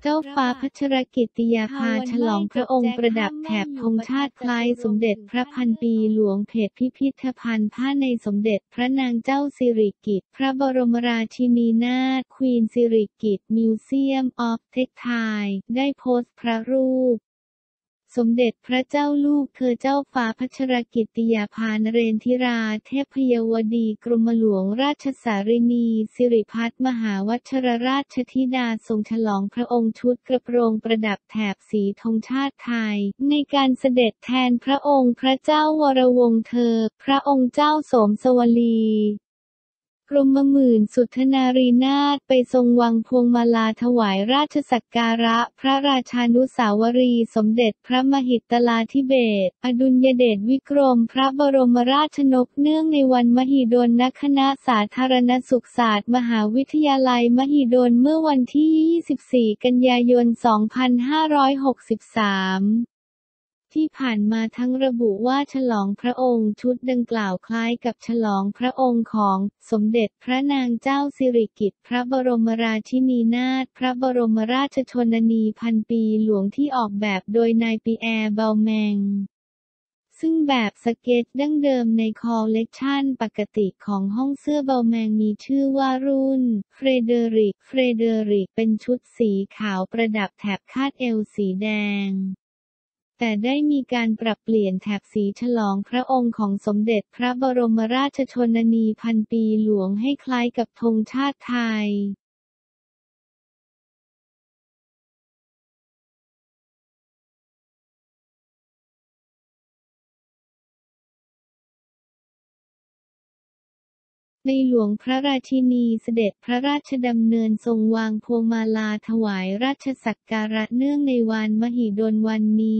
เจ้าฟ้าพัชรกิติยาภาฉลองพระองค์ประดับแถบธงชาติคล้ายสมเด็จพระพันปีหลวงเพจพิพิธภัณฑ์ผ้าในสมเด็จพระนางเจ้าสิริกิติ์พระบรมราชินีนาถควีนสิริกิติ์มิวเซียมออฟเท็กไทล์ได้โพสต์พระรูปสมเด็จพระเจ้าลูกเธอเจ้าฟ้าพัชรกิติยาภานเรนทิราเทพยวดีกรมหลวงราชสารินีสิริพัฒน์มหาวัชรราชธิดาทรงฉลองพระองค์ชุดกระโปรงประดับแถบสีธงชาติไทยในการเสด็จแทนพระองค์พระเจ้าวรวงศ์เธอพระองค์เจ้าโสมสวลีกรมหมื่นสุทนารีนาถไปทรงวางพวงมาลาถวายราชสักการะพระราชานุสาวรีย์สมเด็จพระมหิดลาธิเบศรอดุลยเดชวิกรมพระบรมราชชนกเนื่องในวันมหิดลณคณะสาธารณสุขศาสตร์มหาวิทยาลัยมหิดลเมื่อวันที่ 24 กันยายน 2563ที่ผ่านมาทั้งระบุว่าฉลองพระองค์ชุดดังกล่าวคล้ายกับฉลองพระองค์ของสมเด็จพระนางเจ้าสิริกิติ์พระบรมราชินีนาถพระบรมราชชนนีพันปีหลวงที่ออกแบบโดยนายปีแอร์ เบลแมงซึ่งแบบสเก็ตดั้งเดิมในคอลเลกชันปกติของห้องเสื้อเบลแมงมีชื่อว่ารุ่นเฟรเดริกเป็นชุดสีขาวประดับแถบคาดเอวสีแดงแต่ได้มีการปรับเปลี่ยนแถบสีฉลองพระองค์ของสมเด็จพระบรมราชชนนีพันปีหลวงให้คล้ายกับธงชาติไทยในหลวงพระราชินีเสด็จพระราชดำเนินทรงวางพวงมาลาถวายราชสักการะเนื่องในวันมหิดลวันนี้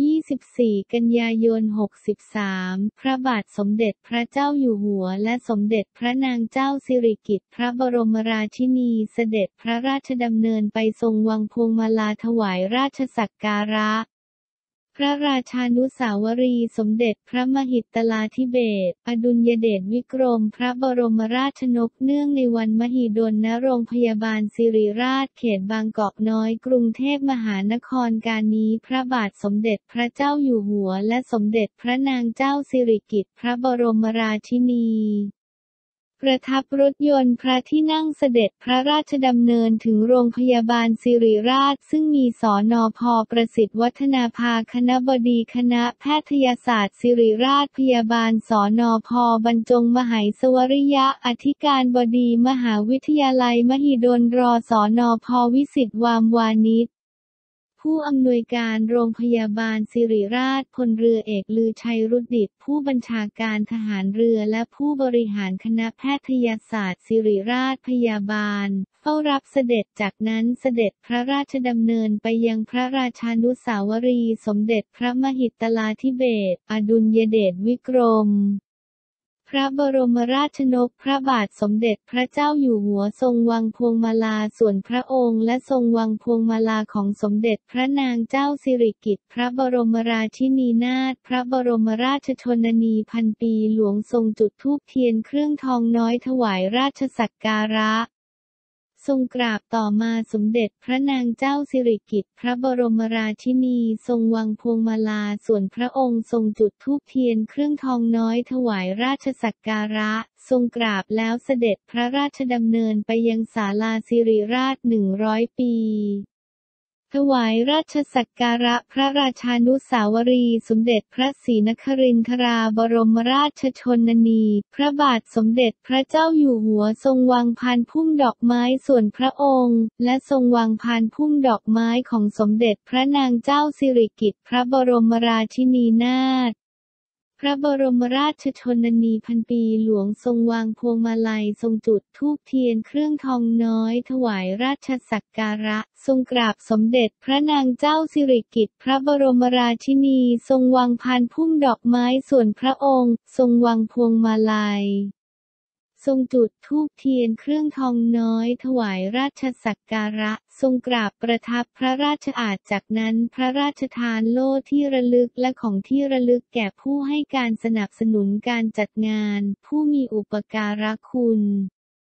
24 กันยายน 63 พระบาทสมเด็จพระเจ้าอยู่หัวและสมเด็จพระนางเจ้าสิริกิติ์พระบรมราชินีเสด็จพระราชดำเนินไปทรงวางพวงมาลาถวายราชสักการะพระราชานุสาวรีย์สมเด็จพระมหิดลาธิเบศรอดุลยเดชวิกรมพระบรมราชชนกเนื่องในวันมหิดลณโรงพยาบาลศิริราชเขตบางกอกน้อยกรุงเทพมหานครการนี้พระบาทสมเด็จพระเจ้าอยู่หัวและสมเด็จพระนางเจ้าสิริกิติ์พระบรมราชินีประทับรถยนต์พระที่นั่งเสด็จพระราชดำเนินถึงโรงพยาบาลศิริราชซึ่งมีสนผ.ประสิทธิ์วัฒนาภาคณบดีคณะแพทยศาสตร์ศิริราชพยาบาลสนผ.บรรจงมหัยสวริยะอธิการบดีมหาวิทยาลัยมหิดลรสนผ.วิสิตวามวานิชผู้อำนวยการโรงพยาบาลศิริราชพลเรือเอกลือชัยรุดดิษฐ์ผู้บัญชาการทหารเรือและผู้บริหารคณะแพทยศาสตร์ศิริราชพยาบาลเฝ้ารับเสด็จจากนั้นเสด็จพระราชดำเนินไปยังพระราชานุสาวรีย์สมเด็จพระมหิดลาธิเบศรอดุลยเดชวิกรมพระบรมราชชนกพระบาทสมเด็จพระเจ้าอยู่หัวทรงวางพวงมาลาส่วนพระองค์และทรงวางพวงมาลาของสมเด็จพระนางเจ้าสิริกิติ์พระบรมราชินีนาถพระบรมราชชนนีพันปีหลวงทรงจุดธูปเทียนเครื่องทองน้อยถวายราชสักการะทรงกราบต่อมาสมเด็จพระนางเจ้าสิริกิติ์พระบรมราชินีทรงวางพวงมาลาส่วนพระองค์ทรงจุดธูปเทียนเครื่องทองน้อยถวายราชสักการะทรงกราบแล้วเสด็จพระราชดำเนินไปยังศาลาสิริราช100 ปีถวายราชสักการะพระราชานุสาวรีย์สมเด็จพระศรีนครินทราบรมราชชนนีพระบาทสมเด็จพระเจ้าอยู่หัวทรงวางพานพุ่มดอกไม้ส่วนพระองค์และทรงวางพานพุ่มดอกไม้ของสมเด็จพระนางเจ้าสิริกิติ์พระบรมราชินีนาถพระบรมราชชนนีพันปีหลวงทรงวางพวงมาลัยทรงจุดธูปเทียนเครื่องทองน้อยถวายราชสักการะทรงกราบสมเด็จพระนางเจ้าสิริกิติ์พระบรมราชินีทรงวางพานพุ่มดอกไม้ส่วนพระองค์ทรงวางพวงมาลัยทรงจุดธูปเทียนเครื่องทองน้อยถวายราชสักการะทรงกราบประทับพระราชอาสน์จากนั้นพระราชทานโล่ที่ระลึกและของที่ระลึกแก่ผู้ให้การสนับสนุนการจัดงานผู้มีอุปการะคุณ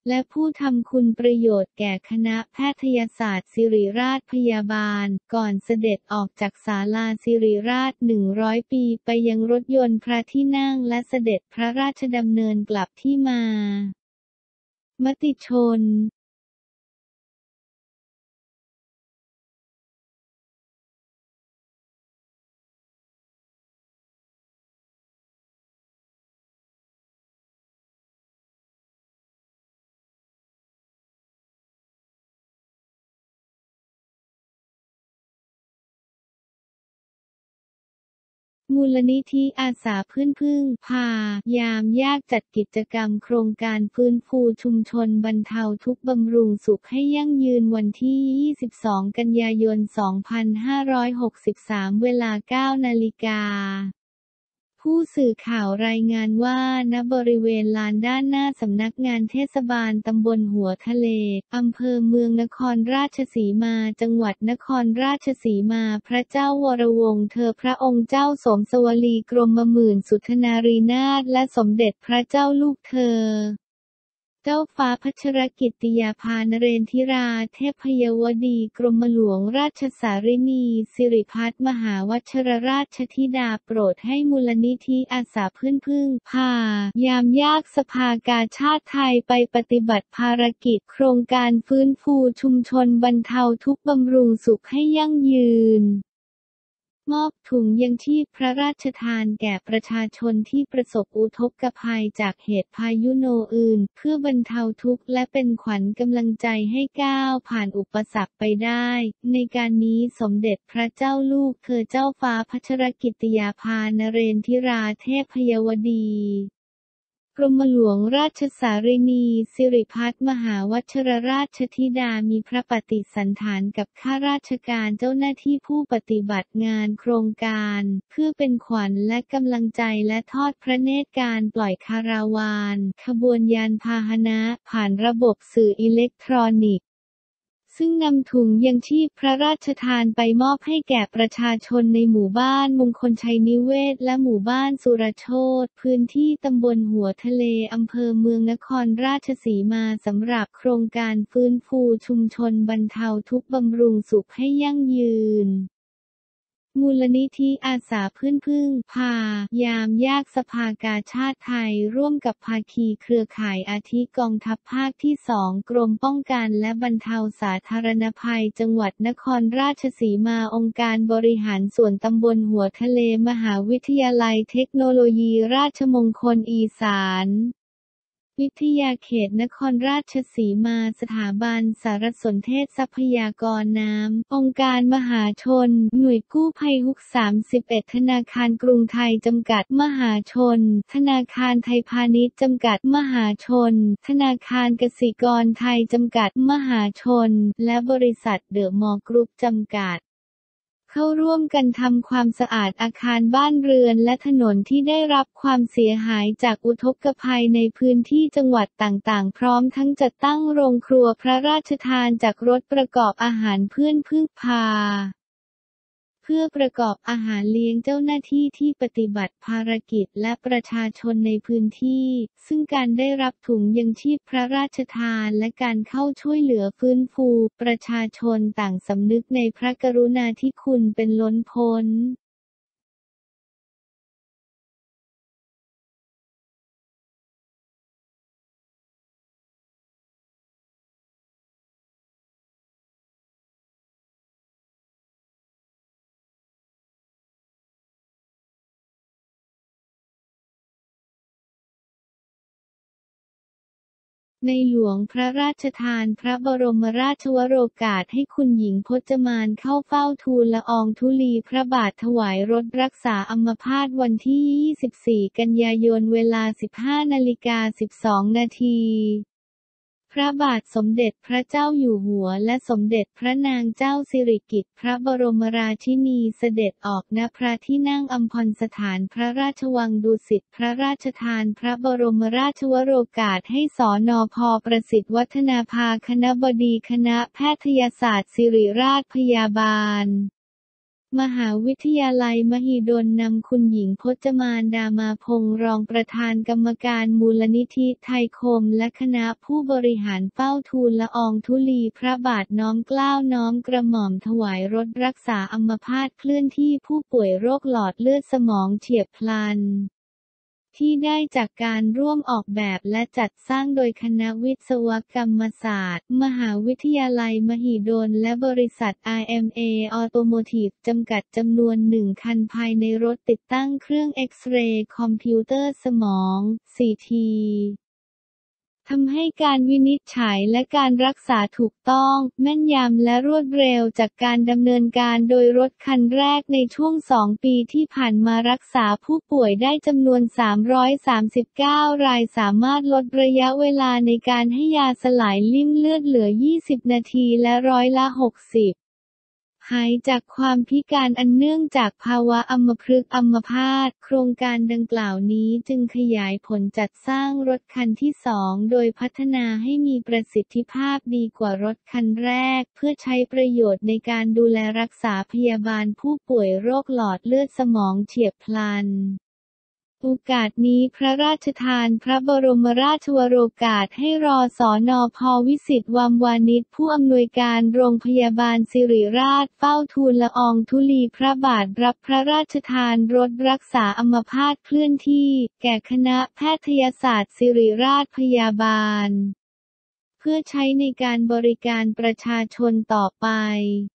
และผู้ทำคุณประโยชน์แก่คณะแพทยศาสตร์ศิริราชพยาบาลก่อนเสด็จออกจากศาลาศิริราช100 ปีไปยังรถยนต์พระที่นั่งและเสด็จพระราชดำเนินกลับที่มติชนมูลนิธิอาสาพึ่งพายามยากจัดกิจกรรมโครงการฟื้นฟูชุมชนบรรเทาทุกข์บำรุงสุขให้ยั่งยืนวันที่ 22 กันยายน 2563 เวลา 9 นาฬิกาผู้สื่อข่าวรายงานว่าณบริเวณลานด้านหน้าสำนักงานเทศบาลตำบลหัวทะเลอำเภอเมืองนครราชสีมาจังหวัดนครราชสีมาพระเจ้าวรวงศ์เธอพระองค์เจ้าสมสวลีกรมหมื่นสุทนารีนาถและสมเด็จพระเจ้าลูกเธอเจ้าฟ้าพัชรกิติยาภานเรนทิราเทพยวดีกรมหลวงราชสารินีสิริพัฒน์มหาวัชรราชธิดาโปรดให้มูลนิธิอาสาพึ่งพายามยากสภากาชาดไทยไปปฏิบัติภารกิจโครงการฟื้นฟูชุมชนบรรเทาทุกข์บำรุงสุขให้ยั่งยืนมอบถุงยังชีพพระราชทานแก่ประชาชนที่ประสบอุทกภัยจากเหตุพายุโนอื่นเพื่อบรรเทาทุกข์และเป็นขวัญกำลังใจให้ก้าวผ่านอุปสรรคไปได้ในการนี้สมเด็จพระเจ้าลูกเธอเจ้าฟ้าพัชรกิติยาภานเรนทิราเทพยวดีกรมหลวงราชสารินีสิริพัฒน์มหาวัชรราชธิดามีพระปฏิสันถานกับข้าราชการเจ้าหน้าที่ผู้ปฏิบัติงานโครงการเพื่อเป็นขวัญและกำลังใจและทอดพระเนตรการปล่อยคาราวานขบวนยานพาหนะผ่านระบบสื่ออิเล็กทรอนิกส์ซึ่งนำถุงยังชีพพระราชทานไปมอบให้แก่ประชาชนในหมู่บ้านมงคลชัยนิเวศและหมู่บ้านสุรโชติพื้นที่ตำบลหัวทะเลอำเภอเมืองนครราชสีมาสำหรับโครงการฟื้นฟูชุมชนบรรเทาทุกข์บำรุงสุขให้ยั่งยืนมูลนิธิอาสาพึ่งพายามยากสภากาชาดไทยร่วมกับภาคีเครือข่ายอาทิกองทัพภาคที่ 2 กรมป้องกันและบรรเทาสาธารณภัยจังหวัดนครราชสีมาองค์การบริหารส่วนตำบลหัวทะเลมหาวิทยาลัยเทคโนโลยีราชมงคลอีสานวิทยาเขตนครราชสีมาสถาบันสารสนเทศทรัพยากรน้ำองค์การมหาชนหน่วยกู้ภัยฮุก31ธนาคารกรุงไทยจำกัดมหาชนธนาคารไทยพาณิชย์จำกัดมหาชนธนาคารกสิกรไทยจำกัดมหาชนและบริษัทเดอะมอลล์กรุ๊ปจำกัดเข้าร่วมกันทำความสะอาดอาคารบ้านเรือนและถนนที่ได้รับความเสียหายจากอุทกภัยในพื้นที่จังหวัดต่างๆพร้อมทั้งจัดตั้งโรงครัวพระราชทานจากรถประกอบอาหารพึ่งพาเพื่อประกอบอาหารเลี้ยงเจ้าหน้าที่ที่ปฏิบัติภารกิจและประชาชนในพื้นที่ซึ่งการได้รับถุงยังชีพพระราชทานและการเข้าช่วยเหลือฟื้นฟูประชาชนต่างสำนึกในพระกรุณาธิคุณเป็นล้นพ้นในหลวงพระราชทานพระบรมราชวโรกาสให้คุณหญิงพจมานเข้าเฝ้าทูลละอองธุลีพระบาทถวายรถรักษาอัมพาตวันที่ 24 กันยายนเวลา 15:12 นาที พระบาทสมเด็จพระเจ้าอยู่หัวและสมเด็จพระนางเจ้าสิริกิติ์พระบรมราชินีเสด็จออกณพระที่นั่งอัมพรสถานพระราชวังดุสิตพระราชทานพระบรมราชวโรกาสให้สนพ.ประสิทธิ์วัฒนาภาคณบดีคณะแพทยศาสตร์ศิริราชพยาบาลมหาวิทยาลัยมหิดลนำคุณหญิงพจมานดามาพงษ์รองประธานกรรมการมูลนิธิไทยคมและคณะผู้บริหารเฝ้าทูลละอองธุลีพระบาทน้อมเกล้าน้อมกระหม่อมถวายรถรักษาอัมพาตเคลื่อนที่ผู้ป่วยโรคหลอดเลือดสมองเฉียบพลันที่ได้จากการร่วมออกแบบและจัดสร้างโดยคณะวิศวกรรมศาสตร์มหาวิทยาลัยมหิดลและบริษัท RMA Automotive จำกัดจำนวน1 คันภายในรถติดตั้งเครื่องเอ็กซเรย์คอมพิวเตอร์สมอง CT ทำให้การวินิจฉัยและการรักษาถูกต้อง แม่นยำและรวดเร็วจากการดำเนินการโดยรถคันแรกในช่วง2 ปีที่ผ่านมารักษาผู้ป่วยได้จำนวน339 รายสามารถลดระยะเวลาในการให้ยาสลายลิ่มเลือดเหลือ20 นาทีและ60%หายจากความพิการอันเนื่องจากภาวะอัมพฤกษ์อัมพาตโครงการดังกล่าวนี้จึงขยายผลจัดสร้างรถคันที่2โดยพัฒนาให้มีประสิทธิภาพดีกว่ารถคันแรกเพื่อใช้ประโยชน์ในการดูแลรักษาพยาบาลผู้ป่วยโรคหลอดเลือดสมองเฉียบพลันโอกาสนี้พระราชทานพระบรมราชวโรกาสให้รสนภ.วิสิตร วามวานิชผู้อำนวยการโรงพยาบาลศิริราชเฝ้าทูลละอองธุลีพระบาทรับพระราชทานรถรักษาอัมพาตเคลื่อนที่แก่คณะแพทยศาสตร์ศิริราชพยาบาลเพื่อใช้ในการบริการประชาชนต่อไป